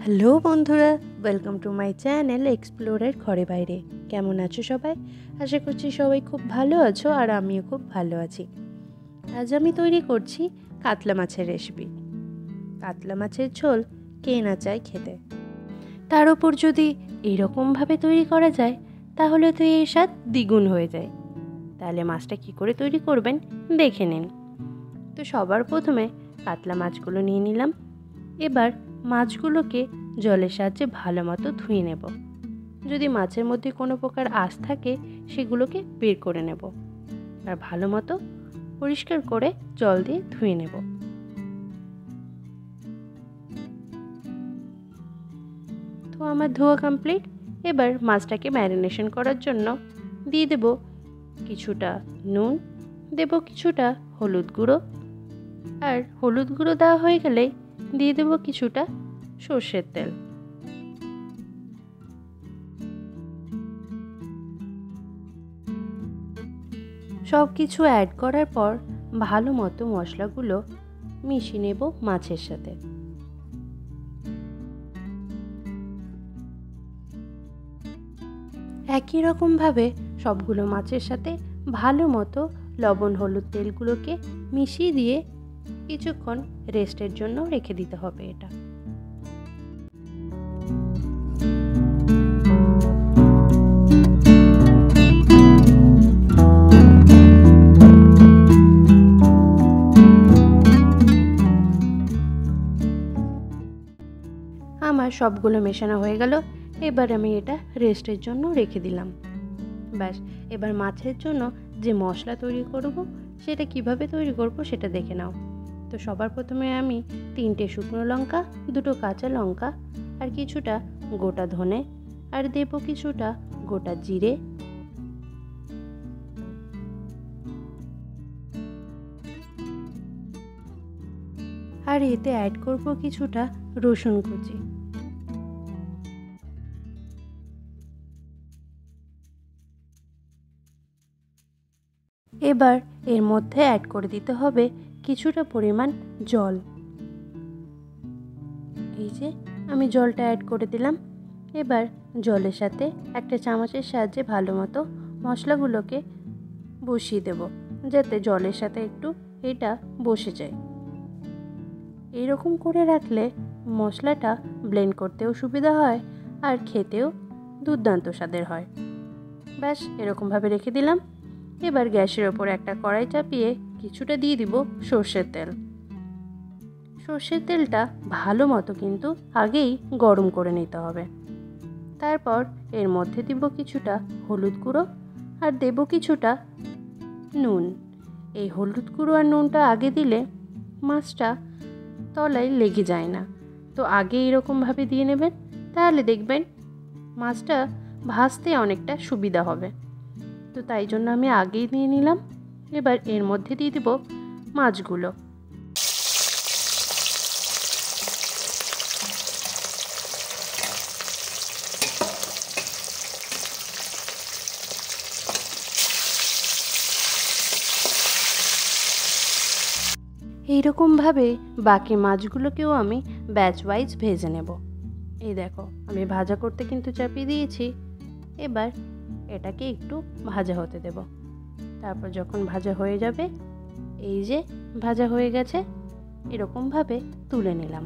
Hello বন্ধুরা, welcome to my channel এক্সপ্লোরের ঘরে বাইরে। কেমন আছো সবাই? আশা করছি সবাই খুব ভালো আছো আর আমিও খুব ভালো আছি। আজ আমি তৈরি করছি কাতলা মাছের রেসিপি। কাতলা মাছের ঝোল কে না চায় খেতে। তার ওপর যদি এরকমভাবে তৈরি করা যায় তাহলে তো এর স্বাদ দ্বিগুণ হয়ে যায়। তাহলে মাছটা কি করে তৈরি করবেন দেখে নিন। তো সবার প্রথমে কাতলা মাছগুলো নিয়ে নিলাম। এবার মাছগুলোকে জলের সাহায্যে ভালো মতো ধুয়ে নেব। যদি মাছের মধ্যে কোনো প্রকার আঁশ থাকে সেগুলোকে বের করে নেব আর ভালো মতো পরিষ্কার করে জল দিয়ে ধুয়ে নেব। তো আমার ধোয়া কমপ্লিট। এবার মাছটাকে ম্যারিনেশন করার জন্য দিয়ে দেব কিছুটা নুন, দেব কিছুটা হলুদ গুঁড়ো, আর হলুদ গুঁড়ো দেওয়া হয়ে গেলে দিয়ে দেব কিছুটা সর্ষের তেল। সব কিছু অ্যাড করার পর ভালো মতো মশলাগুলো মিশিয়ে নেব মাছের সাথে। একই রকমভাবে সবগুলো মাছের সাথে ভালো মতো লবণ হলুদ তেলগুলোকে মিশিয়ে দিয়ে কিছুক্ষণ রেস্টের জন্য রেখে দিতে হবে। এটা আমার সবগুলো মেশানো হয়ে গেল। এবার আমি এটা রেস্টের জন্য রেখে দিলাম। ব্যাস, এবার মাছের জন্য যে মশলা তৈরি করব সেটা কিভাবে তৈরি করব সেটা দেখে নাও। তো সবার প্রথমে আমি 3টে শুকনো লঙ্কা, 2টো কাঁচা লঙ্কা আর কিছুটা গোটা ধনে আর দেব কিছুটা গোটা জিরে, আর এতে অ্যাড করব কিছুটা রসুন কুচি। এবার এর মধ্যে অ্যাড করে দিতে হবে কিছুটা পরিমাণ জল। এই যে আমি জলটা অ্যাড করে দিলাম। এবার জলের সাথে একটা চামচের সাহায্যে ভালো মতো মশলাগুলোকে বসিয়ে দেব, যাতে জলের সাথে একটু এটা বসে যায়। এইরকম করে রাখলে মশলাটা ব্লেন্ড করতেও সুবিধা হয় আর খেতেও দুর্দান্ত স্বাদের হয়। ব্যাস, এরকমভাবে রেখে দিলাম। এবার গ্যাসের ওপর একটা কড়াই চাপিয়ে কিছুটা দিয়ে দিব সর্ষের তেল। সর্ষের তেলটা ভালো মতো কিন্তু আগেই গরম করে নিতে হবে। তারপর এর মধ্যে দিব কিছুটা হলুদ গুঁড়ো আর দেব কিছুটা নুন। এই হলুদ গুঁড়ো আর নুনটা আগে দিলে মাছটা তলায় লেগে যায় না। তো আগে এরকমভাবে দিয়ে নেবেন, তাহলে দেখবেন মাছটা ভাজতে অনেকটা সুবিধা হবে। তো তাই জন্য আমি আগেই দিয়ে নিলাম। এবার এর মধ্যে দিয়ে দেব মাছগুলো। এইরকমভাবে বাকি মাছগুলোকেও আমি ব্যাচ ওয়াইজ ভেজে নেব। এই দেখো, আমি ভাজা করতে কিন্তু চাপিয়ে দিয়েছি। এবার এটাকে একটু ভাজা হতে দেব। তারপর যখন ভাজা হয়ে যাবে, এই যে ভাজা হয়ে গেছে, এরকমভাবে তুলে নিলাম।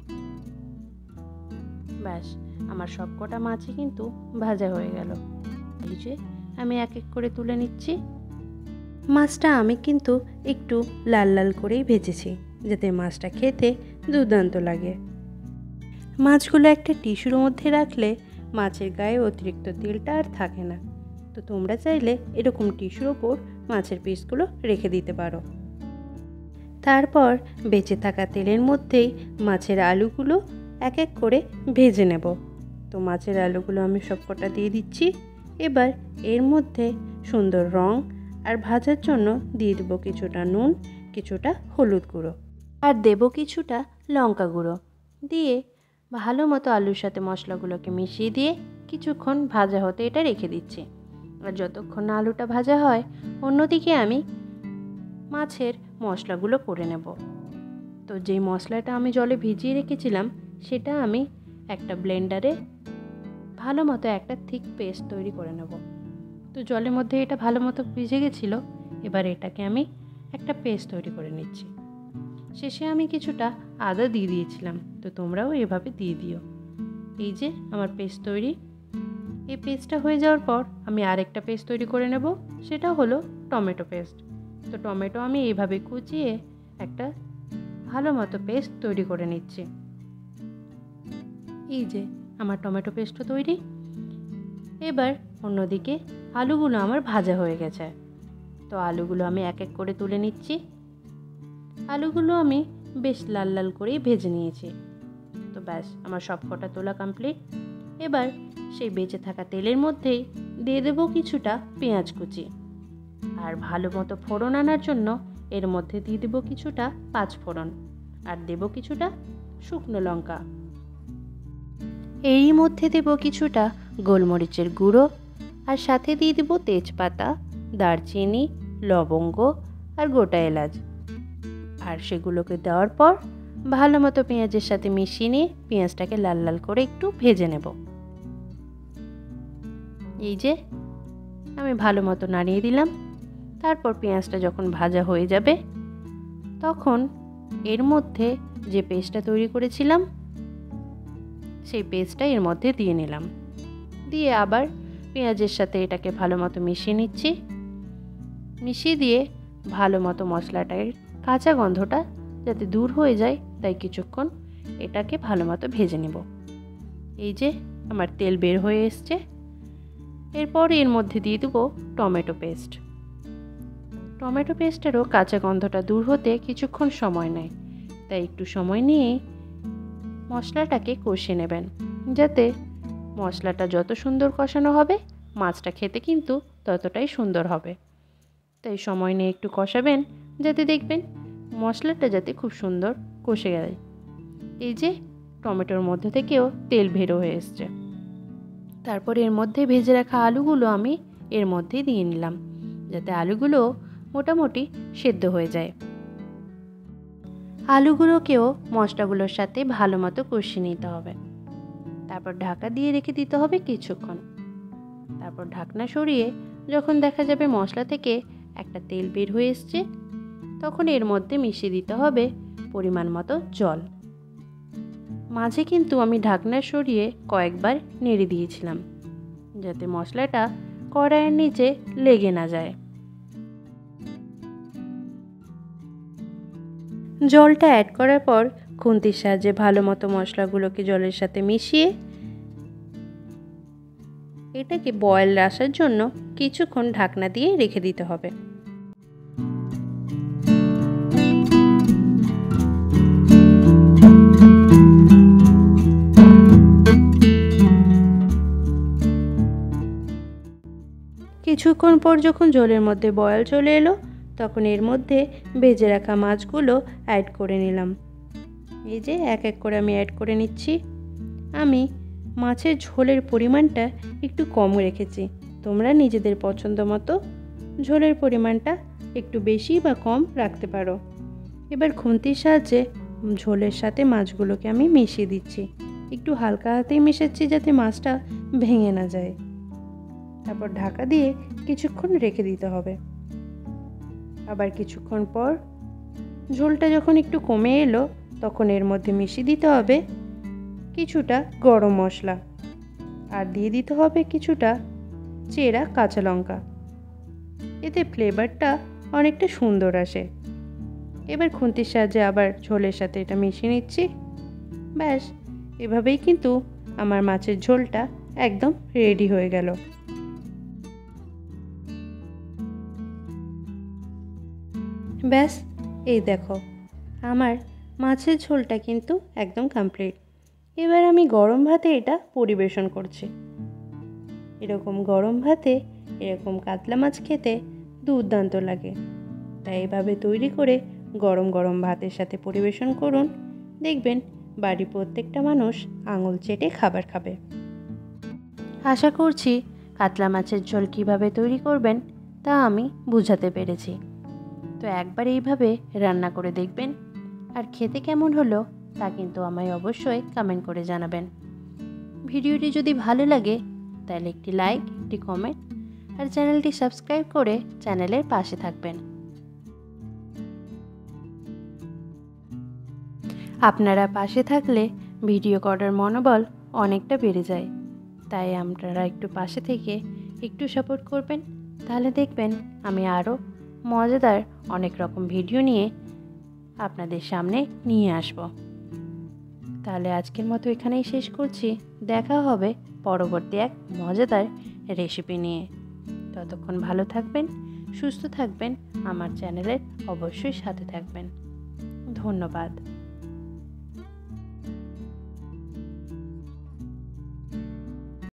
ব্যাস, আমার সবকটা মাছই কিন্তু ভাজা হয়ে গেল। এই যে আমি এক এক করে তুলে নিচ্ছি। মাছটা আমি কিন্তু একটু লাল লাল করেই ভেজেছি, যাতে মাছটা খেতে দুর্দান্ত লাগে। মাছগুলো একটা টিস্যুর মধ্যে রাখলে মাছের গায়ে অতিরিক্ত তেলটা আর থাকে না। তো তোমরা চাইলে এরকম টিস্যুর ওপর মাছের পিসগুলো রেখে দিতে পারো। তারপর বেঁচে থাকা তেলের মধ্যেই মাছের আলুগুলো এক এক করে ভেজে নেব। তো মাছের আলুগুলো আমি সবকটা দিয়ে দিচ্ছি। এবার এর মধ্যে সুন্দর রং আর ভাজার জন্য দিয়ে দেবো কিছুটা নুন, কিছুটা হলুদ গুঁড়ো আর দেব কিছুটা লঙ্কা গুঁড়ো দিয়ে ভালো মতো আলুর সাথে মশলাগুলোকে মিশিয়ে দিয়ে কিছুক্ষণ ভাজা হতে এটা রেখে দিচ্ছি। আর যতক্ষণ না আলুটা ভাজা হয়, অন্যদিকে আমি মাছের মশলাগুলো করে নেব। তো যেই মশলাটা আমি জলে ভিজিয়ে রেখেছিলাম সেটা আমি একটা ব্লেন্ডারে ভালো মতো একটা থিক পেস্ট তৈরি করে নেব। তো জলের মধ্যে এটা ভালো মতো ভিজে গেছিলো। এবার এটাকে আমি একটা পেস্ট তৈরি করে নিচ্ছি। শেষে আমি কিছুটা আদা দিয়ে দিয়েছিলাম, তো তোমরাও এভাবে দিয়ে দিও। এই যে আমার পেস্ট তৈরি। এই পেস্টটা হয়ে যাওয়ার পর আমি আরেকটা পেস্ট তৈরি করে নেব, সেটা হলো টমেটো পেস্ট। তো টমেটো আমি এইভাবে কুচিয়ে একটা ভালো মতো পেস্ট তৈরি করে নিচ্ছি। এই যে আমার টমেটো পেস্টও তৈরি। এবার অন্যদিকে আলুগুলো আমার ভাজা হয়ে গেছে। তো আলুগুলো আমি এক এক করে তুলে নিচ্ছি। আলুগুলো আমি বেশ লাল লাল করেই ভেজে নিয়েছি। তো ব্যাস আমার সব কটা তোলা কমপ্লিট। এবার সেই বেঁচে থাকা তেলের মধ্যেই দিয়ে দেবো কিছুটা পেঁয়াজ কুচি, আর ভালো মতো ফোড়ন আনার জন্য এর মধ্যে দিয়ে দেবো কিছুটা পাঁচফোড়ন, আর দেবো কিছুটা শুকনো লঙ্কা। এরই মধ্যে দেবো কিছুটা গোলমরিচের গুঁড়ো, আর সাথে দিয়ে দেবো তেজপাতা, দারচিনি, লবঙ্গ আর গোটা এলাচ। আর সেগুলোকে দেওয়ার পর ভালো মতো পেঁয়াজের সাথে মিশিয়ে নিয়ে পেঁয়াজটাকে লাল লাল করে একটু ভেজে নেব। এই যে আমি ভালো মতো নাড়িয়ে দিলাম। তারপর পেঁয়াজটা যখন ভাজা হয়ে যাবে তখন এর মধ্যে যে পেস্টটা তৈরি করেছিলাম সেই পেস্টটা এর মধ্যে দিয়ে নিলাম। দিয়ে আবার পেঁয়াজের সাথে এটাকে ভালো মতো মিশিয়ে নিচ্ছি। মিশিয়ে দিয়ে ভালো মতো মশলাটার কাঁচা গন্ধটা যাতে দূর হয়ে যায়, তাই কিছুক্ষণ এটাকে ভালো মতো ভেজে নেব। এই যে আমার তেল বের হয়ে এসছে। এরপর এর মধ্যে দিয়ে দেবো টমেটো পেস্ট। টমেটো পেস্টেরও কাঁচা গন্ধটা দূর হতে কিছুক্ষণ সময় নেয়, তাই একটু সময় নিয়ে মশলাটাকে কষিয়ে নেবেন, যাতে মশলাটা যত সুন্দর কষানো হবে মাছটা খেতে কিন্তু ততটাই সুন্দর হবে। তাই সময় নিয়ে একটু কষাবেন, যাতে দেখবেন মশলাটা যাতে খুব সুন্দর কষে যায়। এই যে টমেটোর মধ্যে থেকেও তেল বের হয়ে এসছে। তারপর এর মধ্যে ভেজে রাখা আলুগুলো আমি এর মধ্যে দিয়ে নিলাম, যাতে আলুগুলো মোটামুটি সেদ্ধ হয়ে যায়। আলুগুলোকেও মশলাগুলোর সাথে ভালো মতো কষিয়ে নিতে হবে। তারপর ঢাকা দিয়ে রেখে দিতে হবে কিছুক্ষণ। তারপর ঢাকনা সরিয়ে যখন দেখা যাবে মশলা থেকে একটা তেল বের হয়ে এসছে, তখন এর মধ্যে মিশিয়ে দিতে হবে পরিমাণ মতো জল। মাঝে কিন্তু আমি ঢাকনা সরিয়ে কয়েকবার নেড়ে দিয়েছিলাম, যাতে মশলাটা কড়াইয়ের নিচে লেগে না যায়। জলটা অ্যাড করার পর খুন্তির সাহায্যে ভালো মতো মশলাগুলোকে জলের সাথে মিশিয়ে এটাকে বয়েল আসার জন্য কিছুক্ষণ ঢাকনা দিয়ে রেখে দিতে হবে। কিছুক্ষণ পর যখন জলের মধ্যে বয়েল চলে এলো, তখন এর মধ্যে ভেজে রাখা মাছগুলো অ্যাড করে নিলাম। এই যে এক এক করে আমি অ্যাড করে নিচ্ছি। আমি মাছের ঝোলের পরিমাণটা একটু কম রেখেছি, তোমরা নিজেদের পছন্দ মতো ঝোলের পরিমাণটা একটু বেশি বা কম রাখতে পারো। এবার খুন্তির সাহায্যে ঝোলের সাথে মাছগুলোকে আমি মিশিয়ে দিচ্ছি। একটু হালকা হাতেই মেশাচ্ছি, যাতে মাছটা ভেঙে না যায়। তারপর ঢাকা দিয়ে কিছুক্ষণ রেখে দিতে হবে। আবার কিছুক্ষণ পর ঝোলটা যখন একটু কমে এলো, তখন এর মধ্যে মিশিয়ে দিতে হবে কিছুটা গরম মশলা, আর দিয়ে দিতে হবে কিছুটা চেরা কাঁচা লঙ্কা। এতে ফ্লেভারটা অনেকটা সুন্দর আসে। এবার খুন্তির সাহায্যে আবার ঝোলের সাথে এটা মিশিয়ে নিচ্ছি। ব্যাস, এভাবেই কিন্তু আমার মাছের ঝোলটা একদম রেডি হয়ে গেল। ব্যাস, এই দেখো আমার মাছের ঝোলটা কিন্তু একদম কমপ্লিট। এবার আমি গরম ভাতে এটা পরিবেশন করছি। এরকম গরম ভাতে এরকম কাতলা মাছ খেতে দুর্দান্ত লাগে। তাই এভাবে তৈরি করে গরম গরম ভাতের সাথে পরিবেশন করুন, দেখবেন বাড়ির প্রত্যেকটা মানুষ আঙুল চেটে খাবার খাবে। আশা করছি কাতলা মাছের ঝোল কীভাবে তৈরি করবেন তা আমি বুঝাতে পেরেছি। তো একবার এইভাবে রান্না করে দেখবেন, আর খেতে কেমন হলো তা কিন্তু আমায় অবশ্যই কমেন্ট করে জানাবেন। ভিডিওটি যদি ভালো লাগে তাহলে একটি লাইক, একটি কমেন্ট আর চ্যানেলটি সাবস্ক্রাইব করে চ্যানেলের পাশে থাকবেন। আপনারা পাশে থাকলে ভিডিও করার মনোবল অনেকটা বেড়ে যায়। তাই আপনারা একটু পাশে থেকে একটু সাপোর্ট করবেন, তাহলে দেখবেন আমি আরও মজাদার অনেক রকম ভিডিও নিয়ে আপনাদের সামনে নিয়ে আসব। তাহলে আজকের মতো এখানেই শেষ করছি। দেখা হবে পরবর্তী এক মজাদার রেসিপি নিয়ে। ততক্ষণ ভালো থাকবেন, সুস্থ থাকবেন, আমার চ্যানেলের অবশ্যই সাথে থাকবেন। ধন্যবাদ।